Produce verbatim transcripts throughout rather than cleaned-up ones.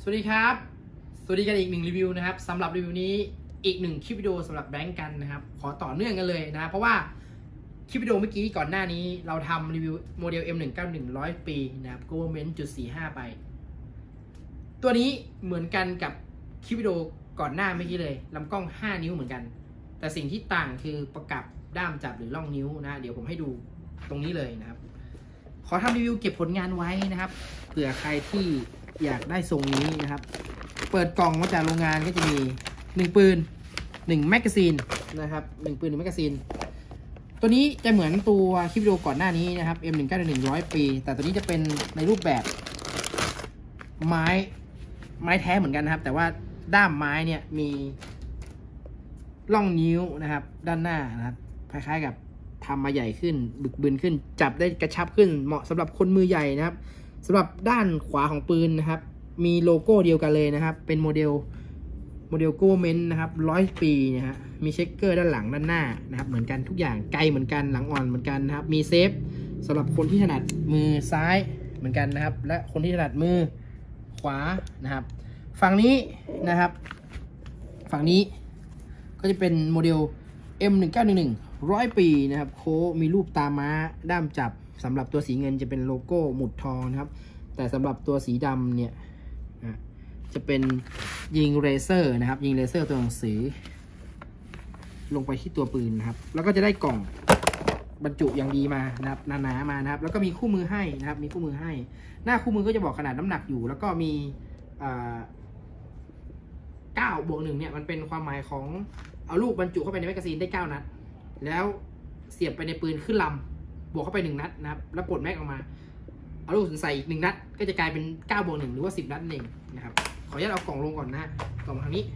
วัสดีครับสวัสดีกันอีกหนึ่งรีวิวนะครับสำหรับรีวิวนี้อีกหนึ่งคลิปวิดีโอสำหรับแบงก์กันนะครับขอต่อเนื่องกันเลยนะเพราะว่าคลิปวิดีโอเมื่อกี้ก่อนหน้านี้เราทำรีวิวโมเดล เอ็ม หนึ่งเก้าหนึ่ง ร้อยปีนะครับ Government จุดสี่ห้า ไปตัวนี้เหมือนกันกับคลิปวิดีโอก่อนหน้าเมื่อกี้เลยลำกล้องห้านิ้วเหมือนกันแต่สิ่งที่ต่างคือประกับด้ามจับหรือล่องนิ้วนะเดี๋ยวผมให้ดูตรงนี้เลยนะครับขอทำรีวิวเก็บผลงานไว้นะครับเผื่อใครที่อยากได้ทรงนี้นะครับเปิดกล่องมาจากโรงงานก็จะมีหนึ่งปืนหนึ่งแมกกาซีนนะครับหนึ่งปืนหนึ่งแมกกาซีนตัวนี้จะเหมือนตัวคลิปวิดีโอก่อนหน้านี้นะครับ เอ็ม หนึ่งเก้าหนึ่ง ร้อยปีแต่ตัวนี้จะเป็นในรูปแบบไม้ไม้แท้เหมือนกันนะครับแต่ว่าด้ามไม้เนี่ยมีร่องนิ้วนะครับด้านหน้านะครับคล้ายๆกับทำมาใหญ่ขึ้นบึกบึนขึ้นจับได้กระชับขึ้นเหมาะสำหรับคนมือใหญ่นะครับสำหรับด้านขวาของปืนนะครับมีโลโก้เดียวกันเลยนะครับเป็นโมเดลโมเดลโกเมนต์นะครับร้อยปีนะฮะมีเช็คเกอร์ด้านหลังด้านหน้านะครับเหมือนกันทุกอย่างไกลเหมือนกันหลังอ่อนเหมือนกันนะครับมีเซฟสำหรับคนที่ถนัดมือซ้ายเหมือนกันนะครับและคนที่ถนัดมือขวานะครับฝั่งนี้นะครับฝั่งนี้ก็จะเป็นโมเดล เอ็ม หนึ่งเก้าหนึ่งหนึ่ง ร้อยปีนะครับโค้มีรูปตาม้าด้ามจับสำหรับตัวสีเงินจะเป็นโลโก้หมุดทองนะครับแต่สำหรับตัวสีดำเนี่ยจะเป็นยิงเลเซอร์นะครับยิงเลเซอร์ตัวหนังสือลงไปที่ตัวปืนนะครับแล้วก็จะได้กล่องบรรจุอย่างดีมานะครับหนาๆมานะครับแล้วก็มีคู่มือให้นะครับมีคู่มือให้หน้าคู่มือก็จะบอกขนาดน้ำหนักอยู่แล้วก็มีเก้าบวกหนึ่งเนี่ยมันเป็นความหมายของเอาลูกบรรจุเข้าไปในแมกกาซีนได้เก้านัดแล้วเสียบไปในปืนขึ้นลำบวกเข้าไปหนึ่งนัดนะครับแล้วปลดแม็กออกมาเอาลูกใส่อีกหนึ่งนัดก็จะกลายเป็นเก้าบวกหนึ่งหรือว่าสิบนัดนั่นเองนะครับขออนุญาตเอากล่องลงก่อนนะกล่องทางนี้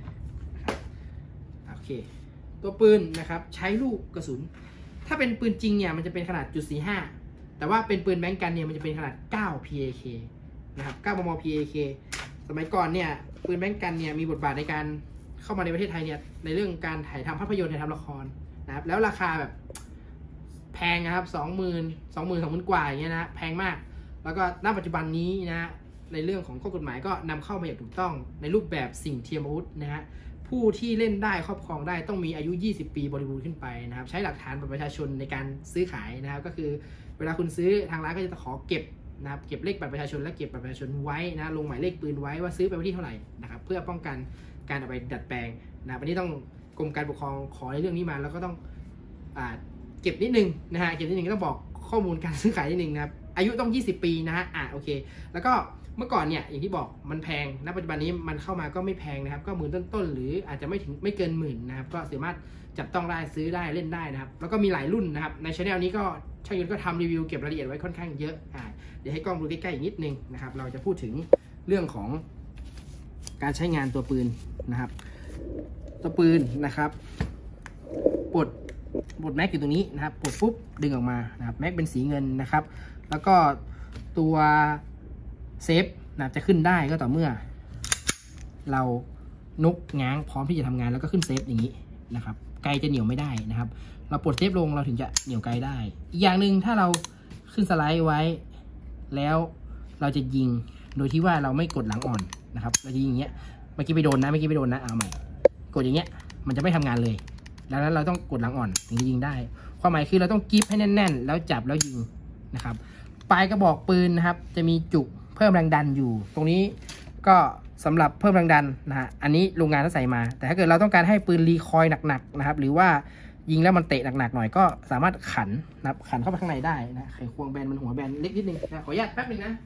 โอเคตัวปืนนะครับใช้ลูกกระสุนถ้าเป็นปืนจริงเนี่ยมันจะเป็นขนาด จุดสี่ห้า แต่ว่าเป็นปืนแบงก์กันเนี่ยมันจะเป็นขนาดเก้า พี เอ เค นะครับเก้ามม พี เอ เค สมัยก่อนเนี่ยปืนแบงก์กันเนี่ยมีบทบาทในการเข้ามาในประเทศไทยเนี่ยในเรื่องการถ่ายทำภาพยนตร์ถ่ายทำละครนะครับแล้วราคาแบบแพงนะครับสองหมื่นสองหมื่นสองหมื่นกว่าอย่างเงี้ยนะแพงมากแล้วก็ณปัจจุบันนี้นะในเรื่องของข้อกฎหมายก็นำเข้ามาอย่างถูกต้องในรูปแบบสิ่งเทียมอาวุธนะฮะผู้ที่เล่นได้ครอบครองได้ต้องมีอายุยี่สิบปีบริบูรณ์ขึ้นไปนะครับใช้หลักฐานบัตรประชาชนในการซื้อขายนะครับก็คือเวลาคุณซื้อทางร้านก็จะขอเก็บนะครับเก็บเลขบัตรประชาชนและเก็บบัตรประชาชนไว้นะลงหมายเลขปืนไว้ว่าซื้อไปวันที่เท่าไหร่นะครับเพื่อป้องกันการเอาไปดัดแปลงนะวันนี้ต้องกรมการปกครองขอในเรื่องนี้มาแล้วก็ต้องอ่าเก็บนิดนึงนะฮะเก็บนิดนึงก็ต้องบอกข้อมูลการซื้อขายนิดนึงนะครับอายุต้องยี่สิบปีนะฮะอ่ะโอเคแล้วก็เมื่อก่อนเนี่ยอย่างที่บอกมันแพงณปัจจุบันนี้มันเข้ามาก็ไม่แพงนะครับก็หมื่นต้นๆหรืออาจจะไม่ถึงไม่เกินหมื่นนะครับก็สามารถจับต้องได้ซื้อได้เล่นได้นะครับแล้วก็มีหลายรุ่นนะครับในช่องนี้ก็ช่างยนต์ก็ทำรีวิวเก็บรายละเอียดไว้ค่อนข้างเยอะอ่าเดี๋ยวให้กล้องดูใกล้ๆอีกนิดนึงนะครับเราจะพูดถึงเรื่องของการใช้งานตัวปืนนะครับตัวปืนนะครับปลดปลดแม็กอยู่ตรงนี้นะครับปลดปุ๊บดึงออกมานะครับแม็กเป็นสีเงินนะครับแล้วก็ตัวเซฟนะจะขึ้นได้ก็ต่อเมื่อเรานุกง้างพร้อมที่จะทำงานแล้วก็ขึ้นเซฟอย่างนี้นะครับไกลจะเหนียวไม่ได้นะครับเราปลดเซฟลงเราถึงจะเหนียวไกลได้อีกอย่างหนึ่งถ้าเราขึ้นสไลด์ไว้แล้วเราจะยิงโดยที่ว่าเราไม่กดหลังอ่อนนะครับเราจะยิงอย่างเงี้ยเมื่อกี้ไปโดนนะเมื่อกี้ไปโดนนะเอาใหม่กดอย่างเงี้ยมันจะไม่ทำงานเลยดังนั้นเราต้องกดหลังอ่อนถึงจะยิงได้ความหมายคือเราต้องกริปให้แน่นๆแล้วจับแล้วยิงนะครับปลายกระบอกปืนนะครับจะมีจุกเพิ่มแรงดันอยู่ตรงนี้ก็สำหรับเพิ่มแรงดันนะฮะอันนี้โรงงานเขาใส่มาแต่ถ้าเกิดเราต้องการให้ปืนรีคอยหนักๆนะครับหรือว่ายิงแล้วมันเตะหนักๆหน่อยก็สามารถขันนะครับขันเข้าไปข้างในได้นะไขควงแบนมันหัวแบนเล็กนิดนึงนะขออนุญาตแป๊บนึงนะ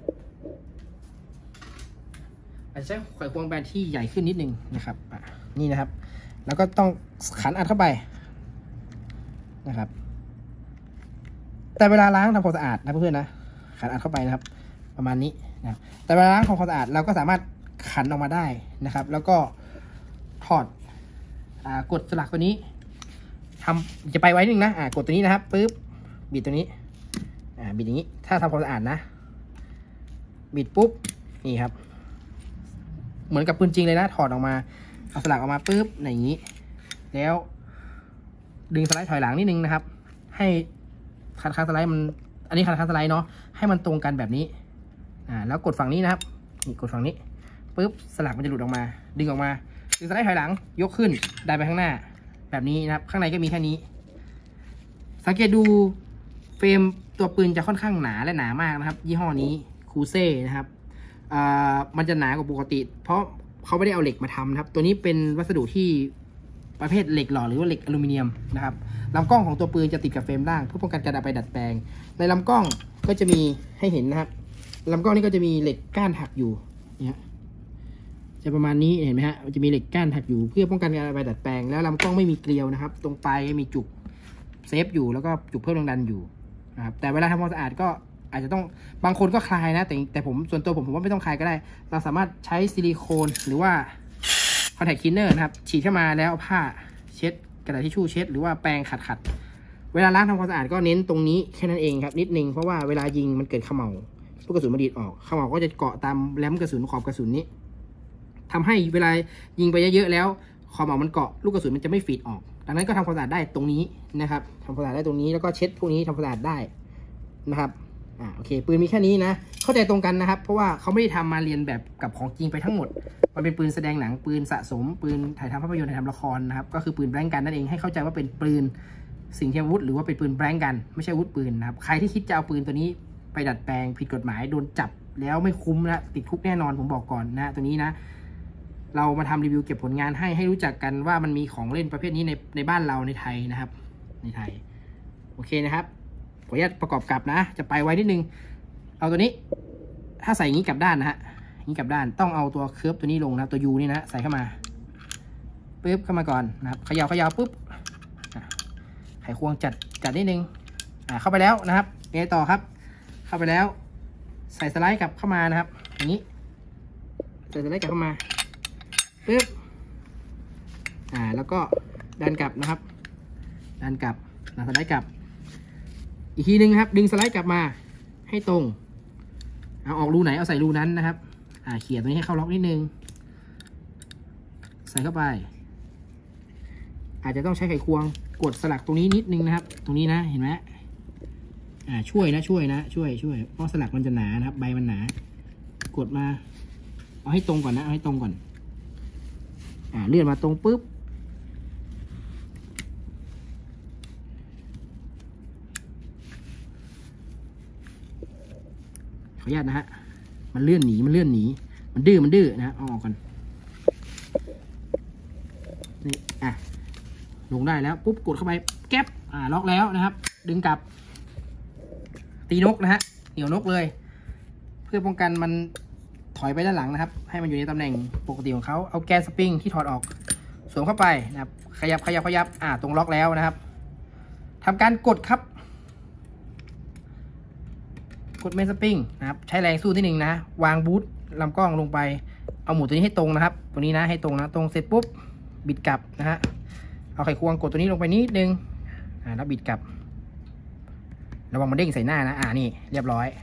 อาจจะใช้ไขควงแบนที่ใหญ่ขึ้นนิดนึงนะครับนี่นะครับแล้วก็ต้องขันอัดเข้าไปนะครับแต่เวลาล้างทำความสะอาดนะเพื่อนๆนะขันอัดเข้าไปนะครับประมาณนี้นะแต่เวลาล้างทำความสะอาดเราก็สามารถขันออกมาได้นะครับแล้วก็ถอดอ่ากดสลักตัวนี้ทำจะไปไว้หนึ่งนะอ่ากดตัวนี้นะครับปึ๊บบิดตัวนี้อ่าบิดอย่างนี้ถ้าทำความสะอาดนะบิดปุ๊บนี่ครับเหมือนกับปืนจริงเลยนะถอดออกมาเอาสลักออกมาปึ๊บอย่างนี้แล้วดึงสไลด์ถอยหลังนิดนึงนะครับให้คันคันสไลด์มันอันนี้คันคันสไลด์เนาะให้มันตรงกันแบบนี้อ่าแล้วกดฝั่งนี้นะครับนี่กดฝั่งนี้ปุ๊บสลักมันจะหลุดออกมาดึงออกมาดึงสไลด์ถอยหลังยกขึ้นดันไปข้างหน้าแบบนี้นะครับข้างในก็มีแค่นี้สังเกตดูเฟรมตัวปืนจะค่อนข้างหนาและหนามากนะครับยี่ห้อนี้คูเซ่นะครับอ่ามันจะหนากว่าปกติเพราะเขาไม่ได้เอาเหล็กมาทำนะครับตัวนี้เป็นวัสดุที่ประเภทเหล็กหล่อหรือว่าเหล็กอลูมิเนียมนะครับลำกล้องของตัวปืนจะติดกับเฟรมล่างเพื่อป้องกันการเอาไปดัดแปลงในลำกล้องก็จะมีให้เห็นนะครับลำกล้องนี้ก็จะมีเหล็กก้านหักอยู่เนี่ยจะประมาณนี้เห็นไหมฮะมันจะมีเหล็กก้านหักอยู่เพื่อป้องกันการเอาไปดัดแปลงแล้วลำกล้องไม่มีเกลียวนะครับตรงปลายมีจุกเซฟอยู่แล้วก็จุกเพิ่มแรงดันอยู่นะครับแต่เวลาทำความสะอาดก็อาจจะต้องบางคนก็คลายนะแต่แต่ผมส่วนตัวผมผมว่าไม่ต้องคลายก็ได้เราสามารถใช้ซิลิโคนหรือว่าคอนแทคคลีนเนอร์นะครับฉีดเข้ามาแล้วเอาผ้าเช็ดกระดาษทิชชู่เช็ดหรือว่าแปรงขัดขัดเวลาล้างทำความสะอาดก็เน้นตรงนี้แค่นั้นเองครับนิดนึงเพราะว่าเวลายิงมันเกิดเขม่าลูกกระสุนมันดีดออกเขม่าก็จะเกาะตามแหลมกระสุนขอบกระสุนนี้ทำให้เวลายิงไปเยอะๆแล้วขอบเขม่ามันเกาะลูกกระสุนมันจะไม่ฝีดออกดังนั้นก็ทำความสะอาดได้ตรงนี้นะครับทำความสะอาดได้ตรงนี้แล้วก็เช็ดพวกนี้ทำความสะอาดได้นะครับอ่าโอเคปืนมีแค่นี้นะเข้าใจตรงกันนะครับเพราะว่าเขาไม่ได้ทำมาเรียนแบบกับของจริงไปทั้งหมดมันเป็นปืนแสดงหนังปืนสะสมปืนถ่ายทำภาพยนตร์ถ่ายทำละครนะครับก็คือปืนแบล็งกันนั่นเองให้เข้าใจว่าเป็นปืนสิ่งเทียมอาวุธหรือว่าเป็นปืนแบล็งกันไม่ใช่อาวุธปืนนะครับใครที่คิดจะเอาปืนตัวนี้ไปดัดแปลงผิดกฎหมายโดนจับแล้วไม่คุ้มนะติดคุกแน่นอนผมบอกก่อนนะตัวนี้นะเรามาทำรีวิวเก็บผลงานให้ให้รู้จักกันว่ามันมีของเล่นประเภทนี้ในในบ้านเราในไทยนะครับในไทยโอเคนะครับขออนุญาตประกอบกลับนะจะไปไว้นิดนึงเอาตัวนี้ถ้าใส่อย่างนี้กลับด้านนะฮะอย่างนี้กลับด้านต้องเอาตัวเคิร์ฟตัวนี้ลงนะตัวยูนี่นะใส่เข้ามาปึ๊บเข้ามาก่อนนะครับเขย่าเขย่าปุ๊บไขควงจัดจัดนิดนึงอ่าเข้าไปแล้วนะครับไงต่อครับเข้าไปแล้วใส่สไลด์กลับเข้ามานะครับอย่างนี้ใส่สไลด์กลับเข้ามาปึ๊บอ่าแล้วก็ดันกลับนะครับดันกลับดันสไลด์กลับอีกทีนึงครับดึงสไลด์กลับมาให้ตรงเอาออกรูไหนเอาใส่รูนั้นนะครับอ่าเขี่ยตัวนี้ให้เข้าล็อกนิดนึงใส่เข้าไปอาจจะต้องใช้ไขควงกดสลักตรงนี้นิดนึงนะครับตรงนี้นะเห็นไหมอ่าช่วยนะช่วยนะช่วยช่วยเพราะสลักมันจะหนานะครับใบมันหนากดมาเอาให้ตรงก่อนนะเอาให้ตรงก่อนอ่าเลื่อนมาตรงปุ๊บขออนุญาตนะฮะมันเลื่อนหนีมันเลื่อนหนีมันดื้อมันดื้อนะเอาออกก่อนนี่อ่ะลงได้แล้วปุ๊บกดเข้าไปแก๊ปอ่าล็อกแล้วนะครับดึงกลับตีนกนะฮะเหนี่ยวนกเลยเพื่อป้องกันมันถอยไปด้านหลังนะครับให้มันอยู่ในตำแหน่งปกติของเขาเอาแกนสปริงที่ถอดออกสวมเข้าไปนะครับขยับขยับขยับอ่าตรงล็อกแล้วนะครับทำการกดครับกดเมนสปริงนะครับใช้แรงสู้นิดนึงนะวางบูทลำกล้องลงไปเอาหมุดตัวนี้ให้ตรงนะครับตัวนี้นะให้ตรงนะตรงเสร็จปุ๊บบิดกลับนะฮะเอาไขควงกดตัวนี้ลงไปนิดนึงอ่าแล้วบิดกลับระวังมันเด้งใส่หน้านะอ่านี่เรียบร้อย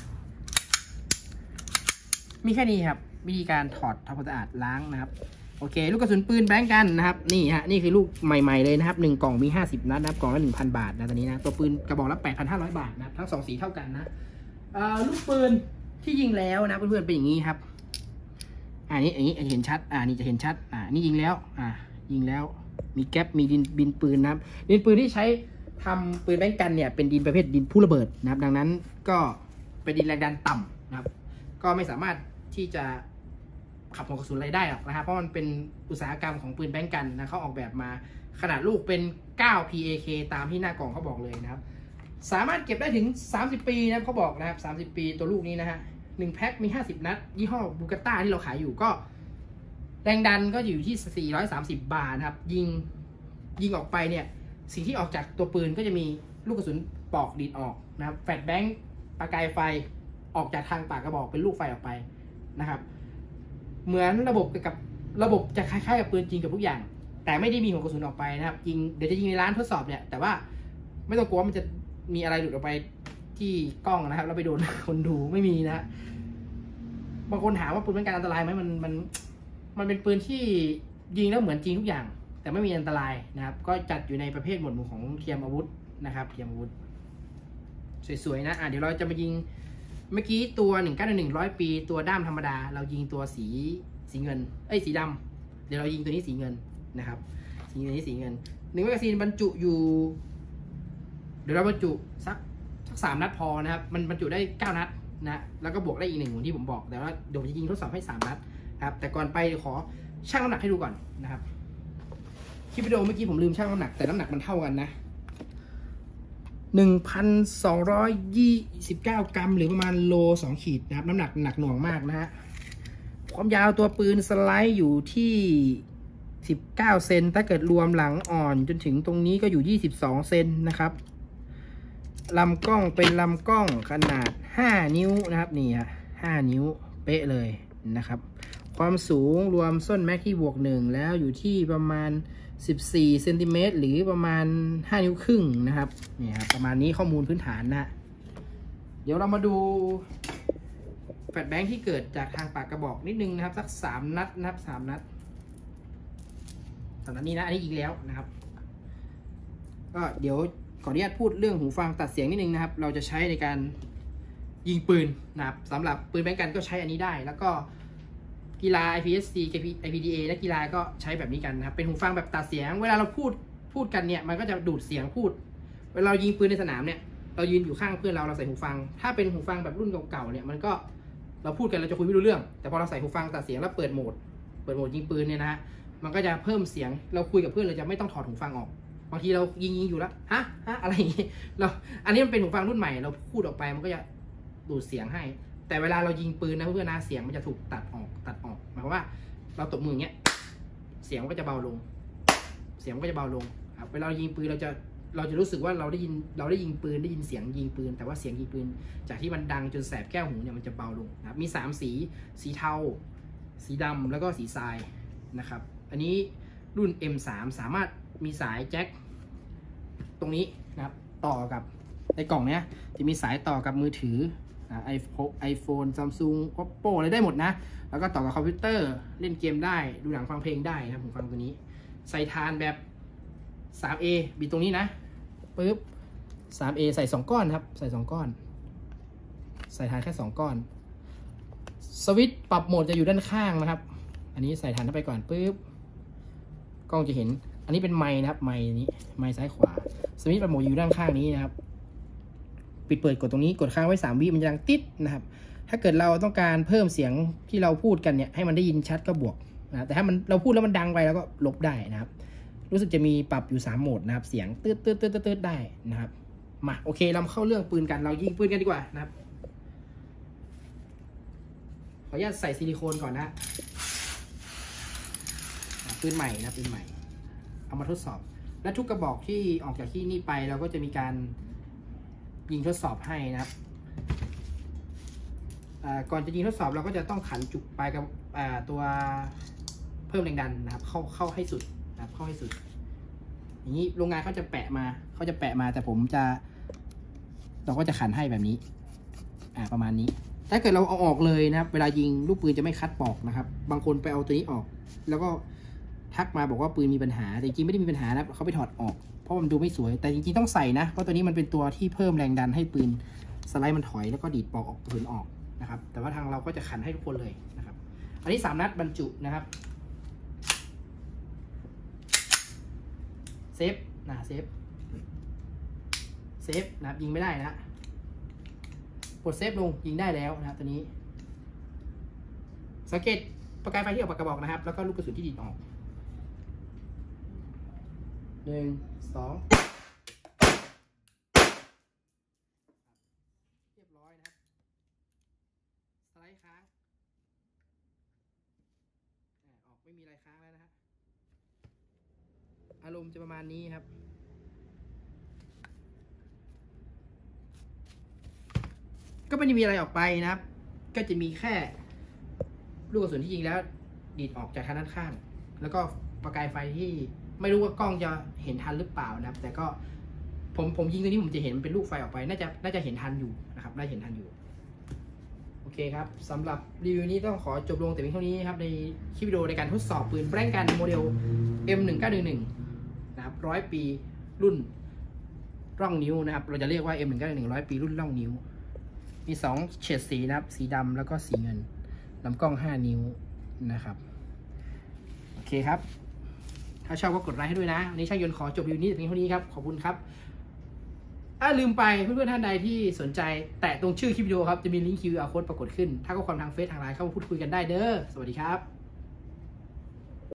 มีแค่นี้ครับวิธีการถอดทำความสะอาดล้างนะครับโอเคลูกกระสุนปืนแบงกันนะครับนี่ฮะนี่คือลูกใหม่ๆเลยนะครับหนึ่งกล่องมีห้าสิบนัดนะครับกล่องละ หนึ่งพัน บาทนะตอนนี้นะตัวปืนกระบอกละ แปดพันห้าร้อย บาทนะทั้งสองสีเท่ากันนะลูกปืนที่ยิงแล้วนะเพื่อนๆเป็นอย่างนี้ครับอ่านี้อย่างนี้เห็นชัดอ่านี่จะเห็นชัดอ่านี่ยิงแล้วอ่ายิงแล้วมีแก๊ปมีดินบินปืนนะครับดินปืนที่ใช้ทำปืนแบงกันเนี่ยเป็นดินประเภทดินผู้ระเบิดนะครับดังนั้นก็เป็นดินแรงดันต่ำนะครับก็ไม่สามารถที่จะขับหัวกระสุนอะไรได้หรอกนะครับเพราะมันเป็นอุตสาหกรรมของปืนแบงกันนะเขาออกแบบมาขนาดลูกเป็น เก้า พี เอ เค ตามที่หน้ากล่องเขาบอกเลยนะครับสามารถเก็บได้ถึงสามสิบปีนะเขาบอกนะครับสามสิบปีตัวลูกนี้นะฮะหนึ่งแพ็คมีห้าสิบนัดยี่ห้อบูกาต้าที่เราขายอยู่ก็แรงดันก็อยู่ที่สี่ร้อยสามสิบบาทครับยิงยิงออกไปเนี่ยสิ่งที่ออกจากตัวปืนก็จะมีลูกกระสุนปอกดีดออกนะครับแฟลชแบงค์ประกายไฟออกจากทางปากกระบอกเป็นลูกไฟออกไปนะครับเหมือนระบบกับระบบจะคล้ายๆกับปืนจริงกับทุกอย่างแต่ไม่ได้มีหัวกระสุนออกไปนะครับยิงเดี๋ยวจะยิงในร้านทดสอบเนี่ยแต่ว่าไม่ต้องกลัวมันจะมีอะไรหลุดออกไปที่กล้องนะครับแล้วไปโดนคนดูไม่มีนะบางคนถามว่าปืนเป็นการอันตรายไหมมันมันมันเป็นปืนที่ยิงแล้วเหมือนจริงทุกอย่างแต่ไม่มีอันตรายนะครับก็จัดอยู่ในประเภทหมวดหมู่ของเทียมอาวุธนะครับเทียมอาวุธสวยๆนะอ่ะเดี๋ยวเราจะมายิงเมื่อกี้ตัวหนึ่งเก้าหนึ่งร้อยปีตัวด้ามธรรมดาเรายิงตัวสีสีเงินเอ้ยสีดำเดี๋ยวเรายิงตัวนี้สีเงินนะครับสีเงินนี้สีเงินหนึ่งแมกกาซีนบรรจุอยู่เดี๋ยวเราบรรจุสักสักสามนัดพอนะครับมันบรรจุได้เก้านัดนะแล้วก็บวกได้อีกหนึ่งเหมือนที่ผมบอกแต่ว่าเดี๋ยวผมจะยิงทดสอบให้สามนัดครับแต่ก่อนไปขอชั่งน้ำหนักให้ดูก่อนนะครับคลิปวิดีโอเมื่อกี้ผมลืมชั่งน้ำหนักแต่น้ำหนักมันเท่ากันนะหนึ่งพันสองร้อยยี่สิบเก้ากรัมหรือประมาณโลสองขีดนะครับน้ำหนักหนักหน่วงมากนะฮะความยาวตัวปืนสไลด์อยู่ที่สิบเก้าเซนถ้าเกิดรวมหลังอ่อนจนถึงตรงนี้ก็อยู่ยี่สิบสองเซนนะครับลำกล้องเป็นลำกล้องขนาดห้านิ้วนะครับนี่ฮะห้านิ้วเป๊ะเลยนะครับความสูงรวมส้นแม็กที่บวกหนึ่งแล้วอยู่ที่ประมาณสิบสี่เซนติเมตรหรือประมาณห้านิ้วครึ่งนะครับนี่ครับประมาณนี้ข้อมูลพื้นฐานนะเดี๋ยวเรามาดูแฟลชแบงค์ที่เกิดจากทางปากกระบอกนิดนึงนะครับสักสามนัดนะครับสามนัดสามนัดนี้นะอันนี้อีกแล้วนะครับก็เดี๋ยวขออนุญาตพูดเรื่องหูฟังตัดเสียงนิดนึงนะครับเราจะใช้ในการยิงปืนนะครับสำหรับปืนแบงก์กันก็ใช้อันนี้ได้แล้วก็กีฬา ไอ พี เอส ซี ไอ พี ดี เอ และกีฬาก็ใช้แบบนี้กันนะครับเป็นหูฟังแบบตัดเสียงเวลาเราพูดพูดกันเนี่ยมันก็จะดูดเสียงพูดเวลาเรายิงปืนในสนามเนี่ยเรายืนอยู่ข้างเพื่อนเราเราใส่หูฟังถ้าเป็นหูฟังแบบรุ่นเก่าๆเนี่ยมันก็เราพูดกันเราจะคุยไม่รู้เรื่องแต่พอเราใส่หูฟังตัดเสียงแล้วเปิดโหมดเปิดโหมดยิงปืนเนี่ยนะฮะมันก็จะเพิ่มเสียงเราคุยกับเพื่อนเราจะไม่ต้องถอดหูฟังออกบางทีเรายิงยิงอยู่แล้วฮะฮะอะไรอย่างงี้เราอันนี้มันเป็นหูฟังรุ่นใหม่เราพูดออกไปมันก็จะดูดเสียงให้แต่เวลาเรายิงปืนนะเพื่อนนะเสียงมันจะถูกตัดออกตัดออกหมายความว่าเราตบมืออย่างเงี้ยเสียงมันก็จะเบาลงเสียงมันก็จะเบาลงครับเวลาเรายิงปืนเราจะเราจะรู้สึกว่าเราได้ยินเราได้ยิงปืนได้ยินเสียงยิงปืนแต่ว่าเสียงยิงปืนจากที่มันดังจนแสบแก้วหูเนี่ยมันจะเบาลงนะครับมีสามสีสีเทาสีดำแล้วก็สีทรายนะครับอันนี้รุ่น เอ็ม สาม สามารถมีสายแจ็คตรงนี้นะครับต่อกับในกล่องเนี้ยจะมีสายต่อกับมือถือไอโฟนไอโฟนซัมซุงโอปโปอะไรได้หมดนะแล้วก็ต่อกับคอมพิวเตอร์เล่นเกมได้ดูหนังฟังเพลงได้นะครับผมฟังตัวนี้ใส่ทานแบบ ทรี เอ บิดตรงนี้นะปึ๊บ ทรี เอ ใส่สองก้อนครับใส่สองก้อนใส่ทานแค่สองก้อนสวิตช์ปรับโหมดจะอยู่ด้านข้างนะครับอันนี้ใส่ทานเข้าไปก่อนปึ๊บกล้องจะเห็นอันนี้เป็นไมค์นะครับไมค์นี้ไมค์ซ้ายขวาสวิตช์ปรับโหมดอยู่ด้านข้างนี้นะครับปิดเปิดกดตรงนี้กดค้างไว้สามวิมันจะดังติดนะครับถ้าเกิดเราต้องการเพิ่มเสียงที่เราพูดกันเนี่ยให้มันได้ยินชัดก็บวกนะแต่ถ้ามันเราพูดแล้วมันดังไปแล้วก็ลบได้นะครับรู้สึกจะมีปรับอยู่สามโหมดนะครับเสียงตืดตืดตืดตืดได้นะครับมาโอเคเราเข้าเรื่องปืนกันเรายิงปืนกันดีกว่านะครับขออนุญาตใส่ซิลิโคนก่อนนะปืนใหม่นะปืนใหม่เอามาทดสอบและทุกกระบอกที่ออกจากที่นี่ไปเราก็จะมีการยิงทดสอบให้นะครับก่อนจะยิงทดสอบเราก็จะต้องขันจุกไปกับตัวเพิ่มแรงดันนะครับเข้าเข้าให้สุดนะครับเข้าให้สุดอย่างนี้โรงงานเขาจะแปะมาเขาจะแปะมาแต่ผมจะเราก็จะขันให้แบบนี้อ่าประมาณนี้ถ้าเกิดเราเอาออกเลยนะครับเวลายิงลูกปืนจะไม่คัดปอกนะครับบางคนไปเอาตัวนี้ออกแล้วก็ทักมาบอกว่าปืนมีปัญหาแต่จริงไม่ได้มีปัญหานะเขาไปถอดออกเพราะมันดูไม่สวยแต่จริงๆต้องใส่นะเพราะตัวนี้มันเป็นตัวที่เพิ่มแรงดันให้ปืนสไลด์มันถอยแล้วก็ดีดปอกออกปืนออกนะครับแต่ว่าทางเราก็จะขันให้ทุกคนเลยนะครับอันนี้สามนัดบรรจุนะครับเซฟนะเซฟเซฟนะครับยิงไม่ได้นะกดเซฟลงยิงได้แล้วนะครับตัวนี้สังเกตประกายไฟที่ออกปากกระบอกนะครับแล้วก็ลูกกระสุนที่ดีดออกหนึ่งสองเรียบร้อยนะครับสไลด์ค้างออกไม่มีอะไรค้างแล้วนะฮะอารมณ์จะประมาณนี้ครับก็ไม่ได้มีอะไรออกไปนะครับก็จะมีแค่ลูกกระสุนที่ยิงแล้วดีดออกจากทางด้านข้างแล้วก็ประกายไฟที่ไม่รู้ว่ากล้องจะเห็นทันหรือเปล่านะครับแต่ก็ผมผมยิงตัวนี้ผมจะเห็นมันเป็นลูกไฟออกไปน่าจะน่าจะเห็นทันอยู่นะครับน่าเห็นทันอยู่โอเคครับสำหรับรีวิวนี้ต้องขอจบลงแต่เพียงเท่านี้ครับในคลิปวิดีโอในการทดสอบปืนแบงก์กันโมเดล เอ็ม หนึ่งเก้าหนึ่งหนึ่ง นะครับร้อยปีรุ่นร่องนิ้วนะครับเราจะเรียกว่า เอ็ม หนึ่งเก้าหนึ่งหนึ่ง ร้อยปีรุ่นร่องนิ้วมีสองเฉดสีนะครับสีดำแล้วก็สีเงินลำกล้องห้านิ้วนะครับโอเคครับถ้าชอบก็กดไลค์ให้ด้วยนะวันนี้ช่างยนต์ขอจบรีวิวนี้แต่เพียงเท่านี้ครับขอบคุณครับถ้าลืมไปเพื่อนๆท่านใดที่สนใจแตะตรงชื่อคลิปวิดีโอครับจะมีลิงก์ คิว อาร์ Code ปรากฏขึ้นถ้าก็ความทางเฟซทางไลน์เข้ามาพูดคุยกันได้เด้อสวัสดีครับ